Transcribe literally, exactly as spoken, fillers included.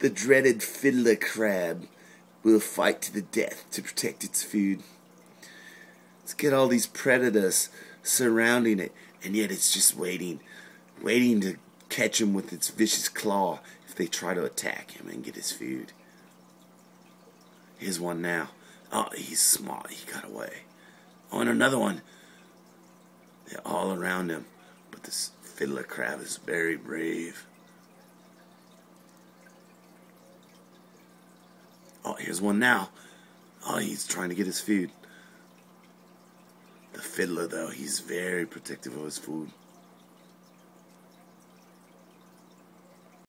The dreaded fiddler crab will fight to the death to protect its food. Let's get all these predators surrounding it, and yet it's just waiting, waiting to catch him with its vicious claw if they try to attack him and get his food. Here's one now. Oh, he's smart. He got away. Oh, and another one. They're all around him, but this fiddler crab is very brave. Oh, here's one now. Oh, he's trying to get his food. The fiddler, though, he's very protective of his food.